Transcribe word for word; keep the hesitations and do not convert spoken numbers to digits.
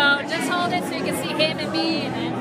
go. Just hold it so you can see him and me. And then